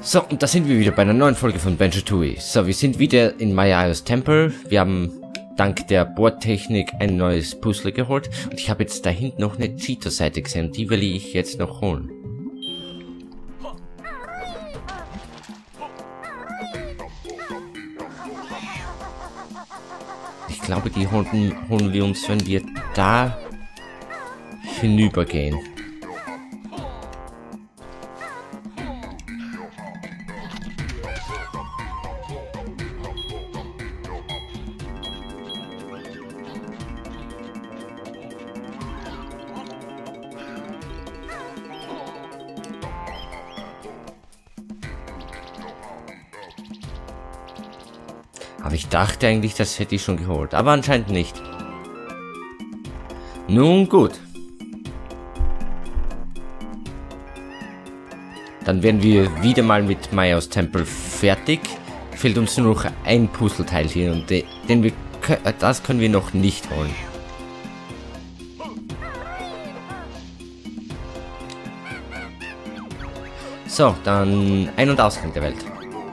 So, und da sind wir wieder bei einer neuen Folge von Banjo-Tooie. So, wir sind wieder in Mayaos Tempel. Wir haben dank der Bohrtechnik ein neues Puzzle geholt. Und ich habe jetzt da hinten noch eine Cheeto-Seite gesehen. Die will ich jetzt noch holen. Ich glaube, die holen wir uns, wenn wir da hinübergehen. Aber ich dachte eigentlich, das hätte ich schon geholt. Aber anscheinend nicht. Nun gut. Dann werden wir wieder mal mit Mayaos Tempel fertig. Fehlt uns nur noch ein Puzzleteil hier. Und das können wir noch nicht holen. So, dann Ein- und Ausgang der Welt.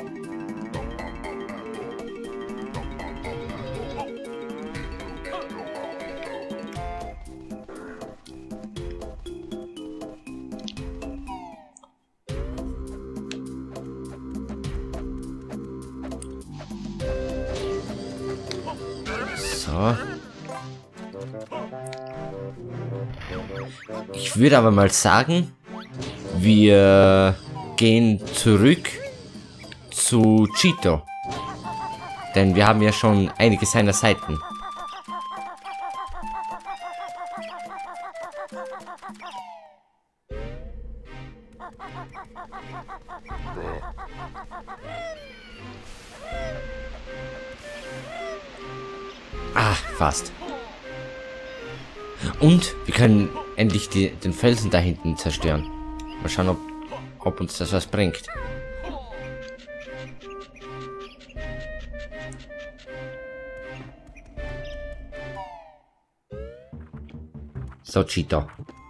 So. Ich würde aber mal sagen, wir gehen zurück zu Cheeto. Denn wir haben ja schon einige seiner Seiten. Ah, fast. Und wir können endlich den Felsen da hinten zerstören. Mal schauen, ob uns das was bringt. So, Cheeto.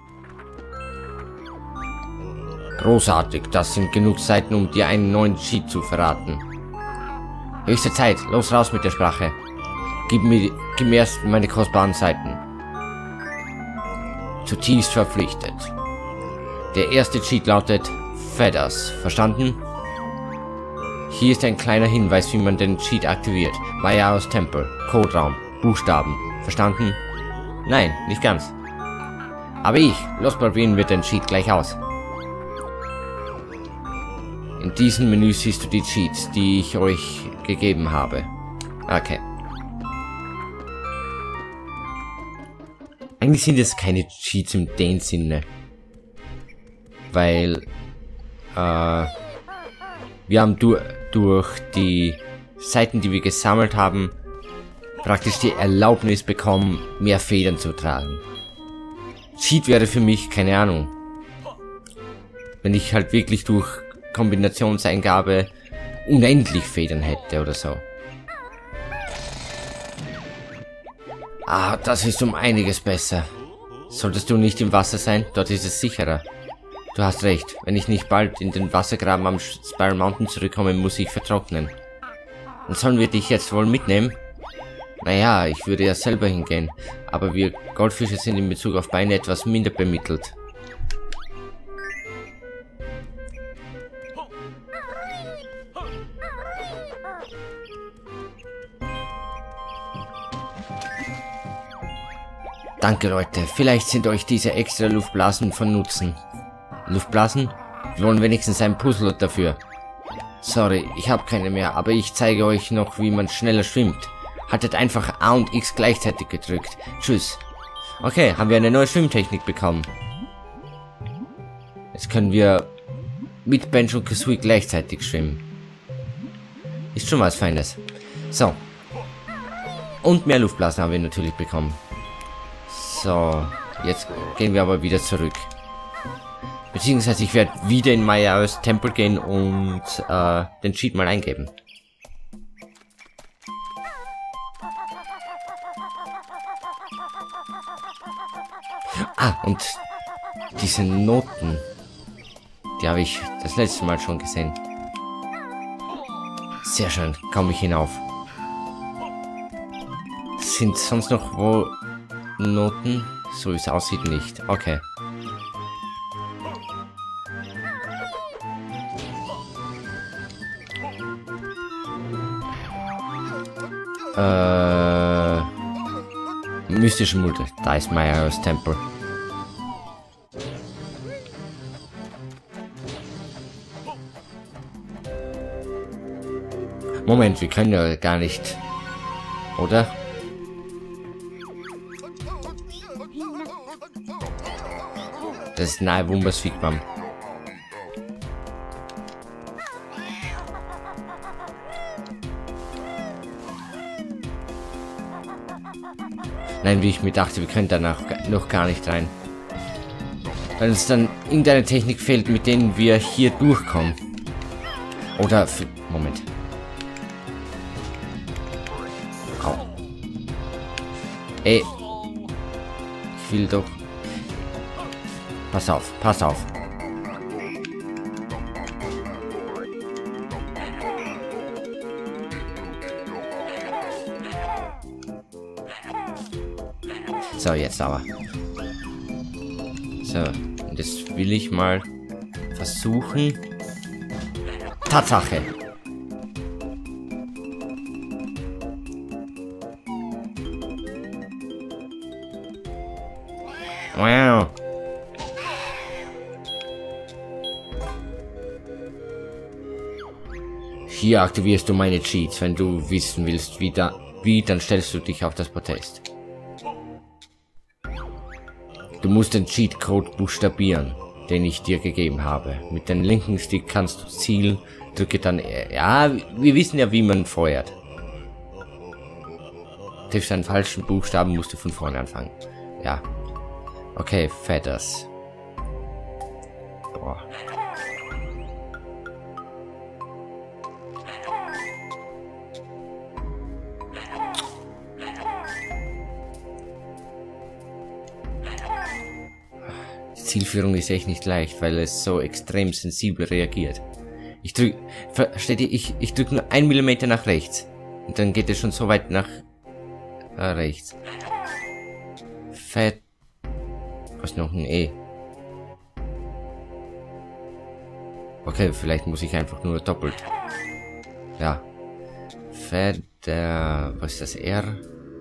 Großartig, das sind genug Seiten, um dir einen neuen Cheat zu verraten. Höchste Zeit, los raus mit der Sprache. Gib mir erst meine kostbaren Seiten. Zutiefst verpflichtet. Der erste Cheat lautet Feathers. Verstanden? Hier ist ein kleiner Hinweis, wie man den Cheat aktiviert. Mayaos Tempel. Codraum. Buchstaben. Verstanden? Nein, nicht ganz. Aber los probieren wir den Cheat gleich aus. In diesem Menü siehst du die Cheats, die ich euch gegeben habe. Okay. Eigentlich sind es keine Cheats in dem Sinne. Weil wir haben durch die Seiten, die wir gesammelt haben, praktisch die Erlaubnis bekommen, mehr Federn zu tragen. Cheat wäre für mich, keine Ahnung, wenn ich halt wirklich durch Kombinationseingabe unendlich Federn hätte oder so. Ah, das ist um einiges besser. Solltest du nicht im Wasser sein, dort ist es sicherer. Du hast recht, wenn ich nicht bald in den Wassergraben am Spiral Mountain zurückkomme, muss ich vertrocknen. Und sollen wir dich jetzt wohl mitnehmen? Naja, ich würde ja selber hingehen, aber wir Goldfische sind in Bezug auf Beine etwas minder bemittelt. Danke, Leute. Vielleicht sind euch diese extra Luftblasen von Nutzen. Luftblasen? Wir wollen wenigstens ein Puzzle dafür. Sorry, ich habe keine mehr, aber ich zeige euch noch, wie man schneller schwimmt. Haltet einfach A und X gleichzeitig gedrückt. Tschüss. Okay, haben wir eine neue Schwimmtechnik bekommen. Jetzt können wir mit Banjo-Kazooie gleichzeitig schwimmen. Ist schon was Feines. So. Und mehr Luftblasen haben wir natürlich bekommen. So, jetzt gehen wir aber wieder zurück. Beziehungsweise ich werde wieder in Mayaos Tempel gehen und den Cheat mal eingeben. Ah, und diese Noten, die habe ich das letzte Mal schon gesehen. Sehr schön, komme ich hinauf. Sind sonst noch wo Noten? So wie es aussieht, nicht. Okay. Mystische Mulde. Da ist Myros Tempel. Moment, wir können ja gar nicht. Oder? Das ist nahe Wumbers Wigwam. Nein, wie ich mir dachte, wir können danach noch gar nicht rein. Weil uns dann irgendeine Technik fehlt, mit denen wir hier durchkommen. Oder... Moment. Au. Ey. Ich will doch... Pass auf, pass auf. So, jetzt aber. So, und jetzt will ich mal versuchen. Tatsache. Wow. Hier aktivierst du meine Cheats, wenn du wissen willst, wie, dann stellst du dich auf das Protest. Du musst den Cheatcode buchstabieren, den ich dir gegeben habe. Mit dem linken Stick kannst du zielen, drücke dann... Ja, wir wissen ja, wie man feuert. Triffst einen falschen Buchstaben, musst du von vorne anfangen. Ja. Okay, Feathers. Boah. Zielführung ist echt nicht leicht, weil es so extrem sensibel reagiert. Ich drück, versteht ihr, ich drück nur 1 Millimeter nach rechts. Und dann geht es schon so weit nach rechts. Fett. Was noch ein E? Okay, vielleicht muss ich einfach nur doppelt. Ja. Fett, was ist das R?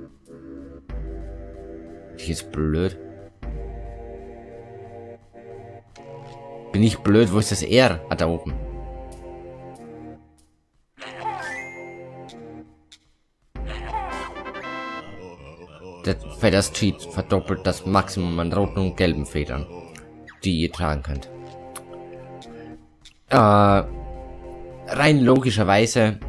Ich ist blöd. Bin ich blöd? Wo ist das R? Ah, da oben. Der Feathers Cheat verdoppelt das Maximum an roten und gelben Federn, die ihr tragen könnt. Rein logischerweise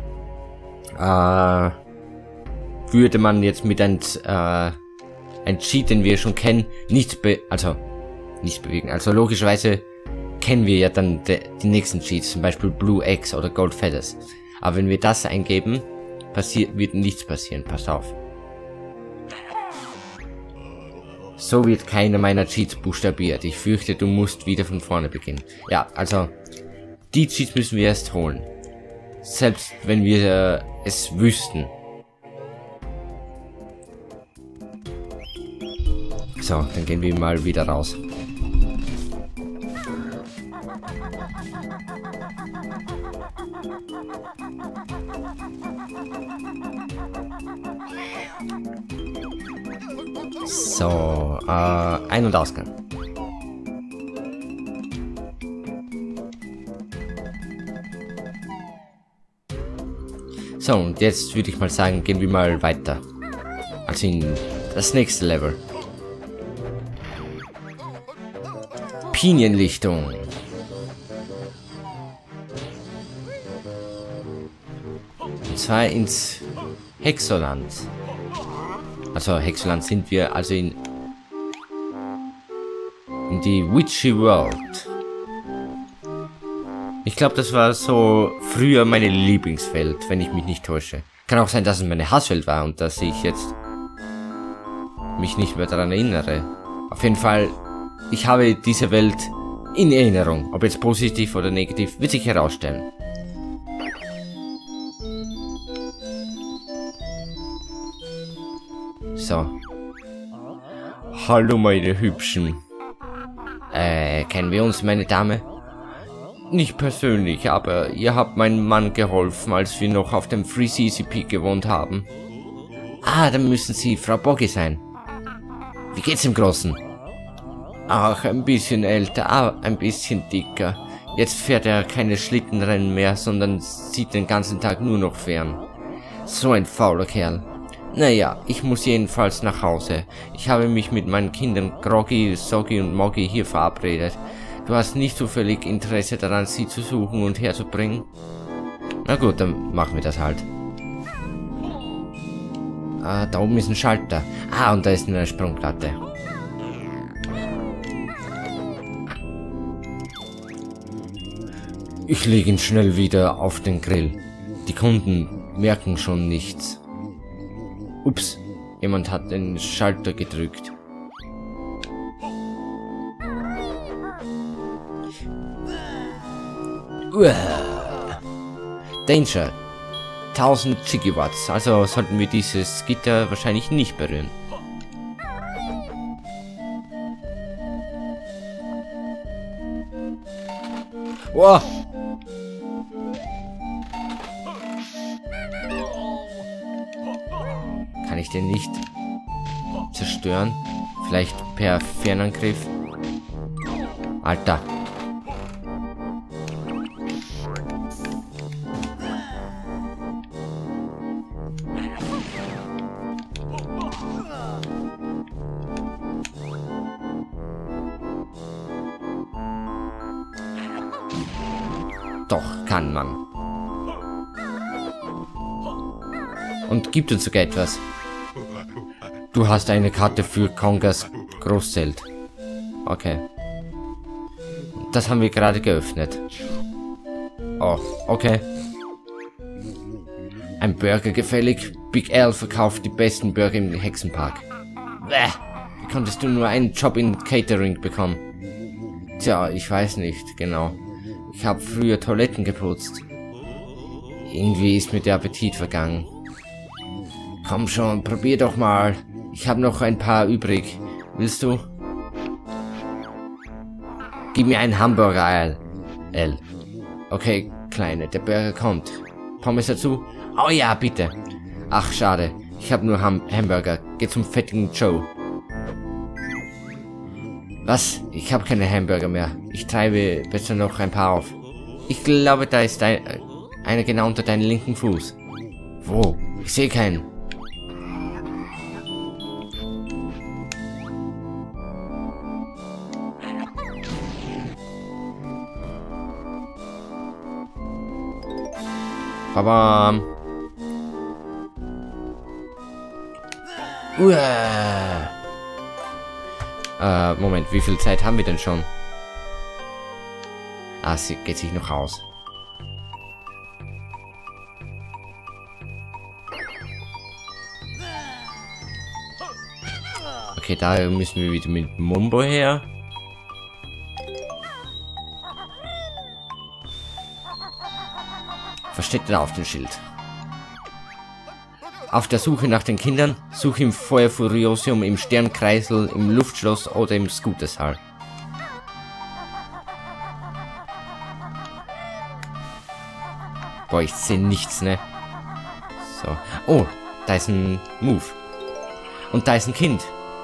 würde man jetzt mit ein Cheat, den wir schon kennen, nichts bewegen. Also logischerweise kennen wir ja dann die nächsten Cheats, zum Beispiel Blue Eggs oder Gold Feathers. Aber wenn wir das eingeben, wird nichts passieren. Pass auf. So wird keiner meiner Cheats buchstabiert. Ich fürchte, du musst wieder von vorne beginnen. Ja, also die Cheats müssen wir erst holen. Selbst wenn wir es wüssten. So, dann gehen wir mal wieder raus. So, Ein- und Ausgang. So, und jetzt würde ich mal sagen, gehen wir mal weiter. Also in das nächste Level. Pinienlichtung. Und zwar ins Hexoland. Also Hexoland sind wir, also in die Witchy World. Ich glaube, das war so früher meine Lieblingswelt, wenn ich mich nicht täusche. Kann auch sein, dass es meine Hasswelt war und dass ich jetzt mich nicht mehr daran erinnere. Auf jeden Fall, ich habe diese Welt in Erinnerung. Ob jetzt positiv oder negativ, wird sich herausstellen. So. Hallo, meine Hübschen. Kennen wir uns, meine Dame? Nicht persönlich, aber ihr habt meinem Mann geholfen, als wir noch auf dem Freeze Easy Peak gewohnt haben. Ah, dann müssen Sie Frau Boggy sein. Wie geht's dem Großen? Ach, ein bisschen älter, aber ein bisschen dicker. Jetzt fährt er keine Schlittenrennen mehr, sondern sieht den ganzen Tag nur noch fern. So ein fauler Kerl. Naja, ich muss jedenfalls nach Hause. Ich habe mich mit meinen Kindern Groggy, Soggy und Moggy hier verabredet. Du hast nicht zufällig Interesse daran, sie zu suchen und herzubringen? Na gut, dann machen wir das halt. Ah, da oben ist ein Schalter. Ah, und da ist eine Sprungplatte. Ich lege ihn schnell wieder auf den Grill. Die Kunden merken schon nichts. Ups, jemand hat den Schalter gedrückt. Danger. 1000 Gigawatts, also sollten wir dieses Gitter wahrscheinlich nicht berühren. Wow. Kann ich den nicht zerstören? Vielleicht per Fernangriff? Alter. Doch, kann man. Und gibt uns sogar etwas. Du hast eine Karte für Kongas Großzelt. Okay. Das haben wir gerade geöffnet. Oh, okay. Ein Burger gefällig. Big Al verkauft die besten Burger im Hexenpark. Bäh. Wie konntest du nur einen Job in Catering bekommen? Tja, ich weiß nicht, genau. Ich habe früher Toiletten geputzt. Irgendwie ist mir der Appetit vergangen. Komm schon, probier doch mal. Ich habe noch ein paar übrig. Willst du? Gib mir einen Hamburger, L. Okay, Kleine, der Burger kommt. Pommes dazu? Oh ja, bitte. Ach, schade. Ich habe nur Hamburger. Geh zum fettigen Joe. Was? Ich habe keine Hamburger mehr. Ich treibe besser noch ein paar auf. Ich glaube, da ist einer genau unter deinem linken Fuß. Wo? Ich sehe keinen. Babam. Moment, wie viel Zeit haben wir denn schon? Ah, sie geht sich noch aus. Okay, da müssen wir wieder mit Mumbo her. Versteckt er auf dem Schild. Auf der Suche nach den Kindern, suche im Feuer Furiosium, im Sternkreisel, im Luftschloss oder im Scootersaal. Boah, ich sehe nichts, ne? So. Oh, da ist ein Move. Und da ist ein Kind.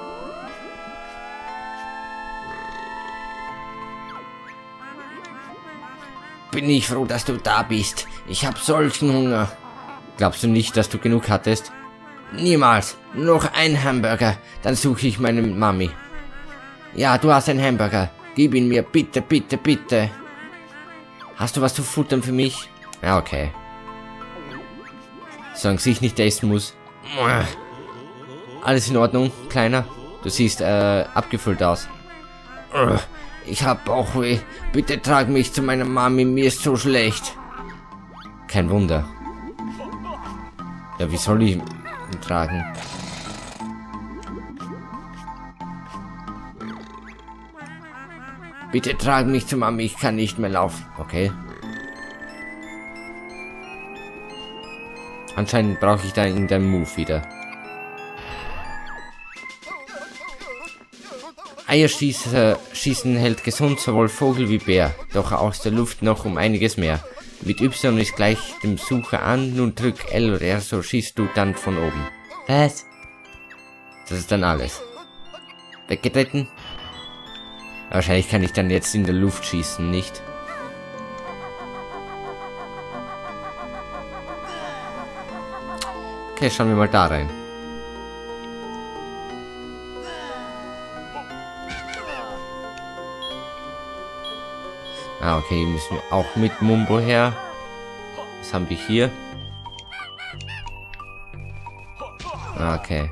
Bin ich froh, dass du da bist. Ich hab solchen Hunger. Glaubst du nicht, dass du genug hattest? Niemals. Noch ein Hamburger. Dann suche ich meine Mami. Ja, du hast einen Hamburger. Gib ihn mir, bitte, bitte, bitte. Hast du was zu futtern für mich? Ja, okay. Solange ich nicht essen muss. Alles in Ordnung, Kleiner? Du siehst abgefüllt aus. Ich hab Bauchweh. Bitte trag mich zu meiner Mami, mir ist so schlecht. Kein Wunder. Ja, wie soll ich ihn tragen? Bitte trag mich zu Mami, ich kann nicht mehr laufen. Okay. Anscheinend brauche ich da in deinem Move wieder. Eierschießen hält gesund sowohl Vogel wie Bär, doch aus der Luft noch um einiges mehr. Mit Y ist gleich dem Sucher an, nun drück L oder R, so schießt du dann von oben. Was? Das ist dann alles. Weggetreten? Wahrscheinlich kann ich dann jetzt in der Luft schießen, nicht? Okay, schauen wir mal da rein. Ah, okay, müssen wir auch mit Mumbo her. Was haben wir hier? Okay.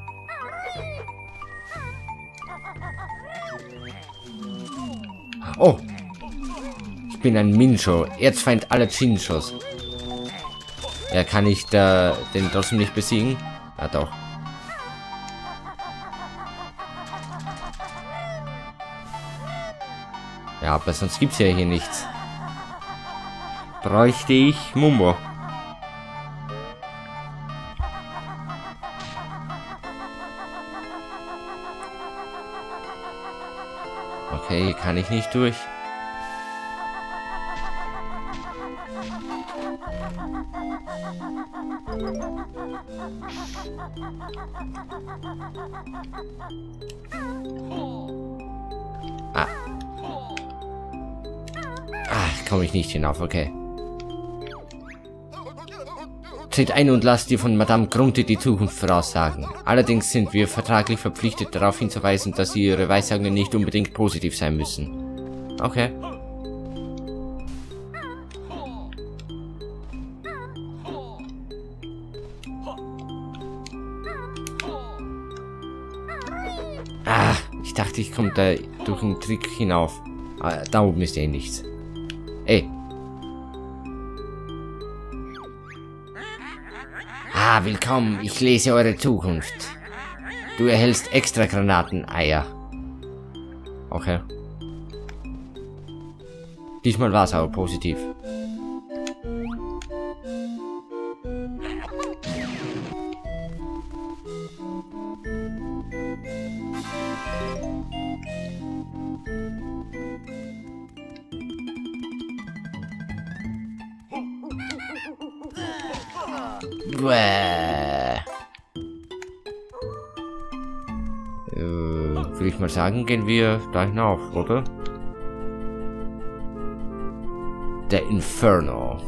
Oh! Ich bin ein Mincho, Erzfeind aller Chinchos. Ja, kann ich den trotzdem nicht besiegen? Ah, doch. Ja, aber sonst gibt's ja hier nichts. Bräuchte ich Mumbo. Okay, hier kann ich nicht durch. Komme ich nicht hinauf, okay. Tritt ein und lass dir von Madame Grunte die Zukunft voraussagen. Allerdings sind wir vertraglich verpflichtet, darauf hinzuweisen, dass ihre Weissagungen nicht unbedingt positiv sein müssen. Okay. Ah, ich dachte, ich komme da durch einen Trick hinauf. Ah, da oben ist eh nichts. Ey. Ah, willkommen. Ich lese eure Zukunft. Du erhältst extra Granateneier. Okay. Diesmal war es aber positiv. Würde ich mal sagen, gehen wir da hinauf, oder? Der Inferno.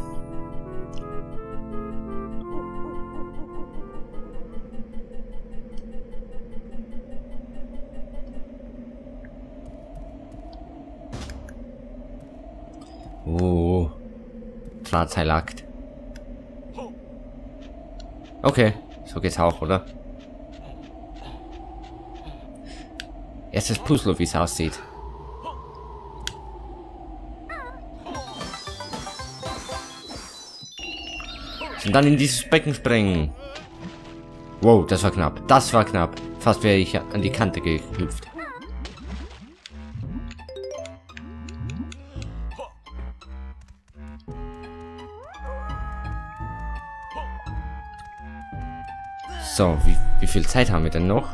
Oh. Drahtseilakt. Okay, so geht's auch, oder? Erstes Puzzle, wie es aussieht. Und dann in dieses Becken springen. Wow, das war knapp. Das war knapp. Fast wäre ich an die Kante gehüpft. So, wie viel Zeit haben wir denn noch?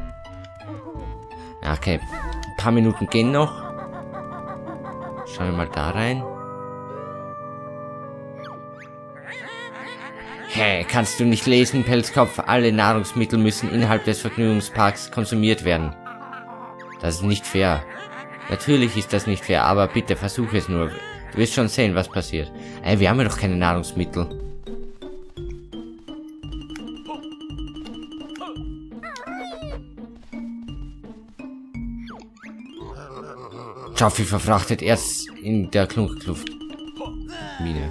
Ja, okay, ein paar Minuten gehen noch. Schauen wir mal da rein. Hä, kannst du nicht lesen, Pelzkopf? Alle Nahrungsmittel müssen innerhalb des Vergnügungsparks konsumiert werden. Das ist nicht fair. Natürlich ist das nicht fair, aber bitte versuche es nur. Du wirst schon sehen, was passiert. Ey, wir haben ja doch keine Nahrungsmittel. Jaffi verfrachtet Erz in der Klunkluftmine.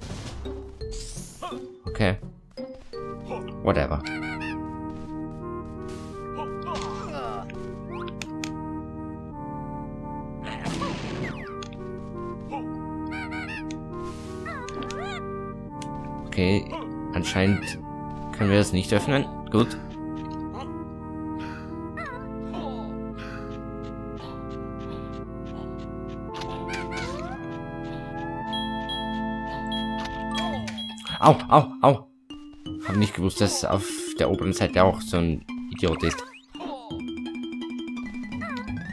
Okay. Whatever. Okay, anscheinend können wir das nicht öffnen. Gut. Au, au, au. Hab nicht gewusst, dass auf der oberen Seite auch so ein Idiot ist.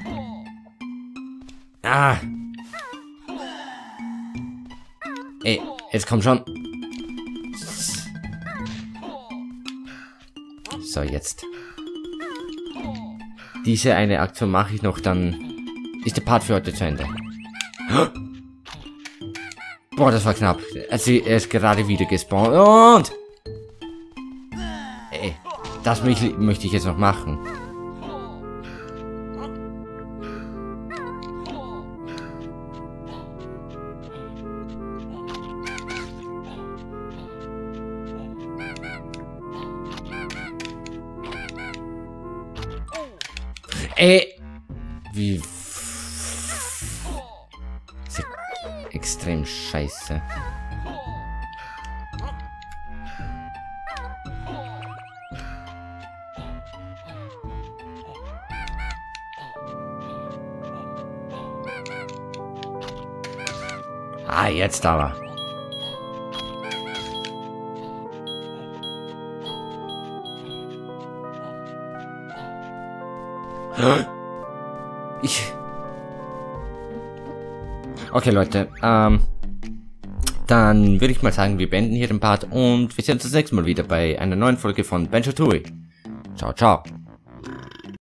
Ah. Ey, jetzt komm schon. So, jetzt. Diese eine Aktion mache ich noch, dann ist der Part für heute zu Ende. Boah, das war knapp. Also, er ist gerade wieder gespawnt. Und... Ey, das möchte ich jetzt noch machen. Ey! Wie... Das ist extrem scheiße. Ah, jetzt aber. Okay, Leute, dann würde ich mal sagen, wir beenden hier den Part und wir sehen uns das nächste Mal wieder bei einer neuen Folge von Banjo-Tooie. Ciao, ciao.